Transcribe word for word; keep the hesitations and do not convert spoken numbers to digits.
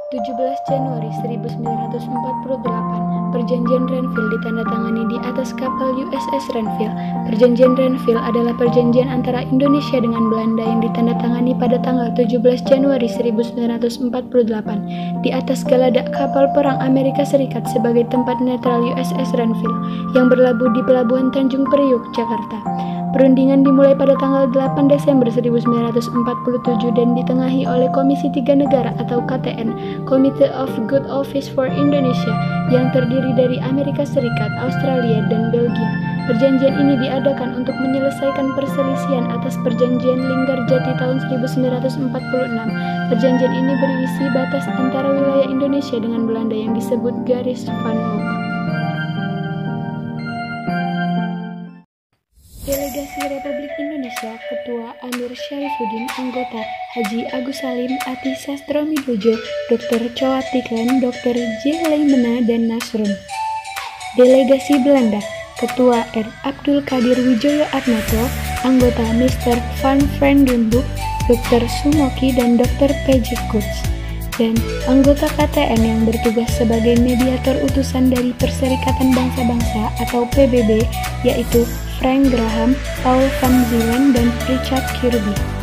tujuh belas Januari seribu sembilan ratus empat puluh delapan, Perjanjian Renville ditandatangani di atas kapal U S S Renville. Perjanjian Renville adalah perjanjian antara Indonesia dengan Belanda yang ditandatangani pada tanggal tujuh belas Januari seribu sembilan ratus empat puluh delapan di atas geladak kapal perang Amerika Serikat sebagai tempat netral U S S Renville yang berlabuh di Pelabuhan Tanjung Priok, Jakarta. Perundingan dimulai pada tanggal delapan Desember seribu sembilan ratus empat puluh tujuh dan ditengahi oleh Komisi Tiga Negara atau K T N, Committee of Good Office for Indonesia, yang terdiri dari Amerika Serikat, Australia, dan Belgia. Perjanjian ini diadakan untuk menyelesaikan perselisihan atas Perjanjian Linggarjati tahun seribu sembilan ratus empat puluh enam. Perjanjian ini berisi batas antara wilayah Indonesia dengan Belanda yang disebut Garis Van Hoek. Delegasi Republik Indonesia, Ketua Amir Syarifuddin, anggota Haji Agus Salim, Ati Sastromidojo, Doktor Coatiklen, Doktor J. Leimena, dan Nasrun. Delegasi Belanda, Ketua R. Abdul Kadir Wijoyo Atmato, anggota Mister Van Vredenburg, Doktor Sumoki, dan Doktor P J Koets, dan anggota K T N yang bertugas sebagai mediator utusan dari Perserikatan Bangsa-Bangsa atau P B B, yaitu Frank Graham, Paul van Zeelen, dan Richard Kirby.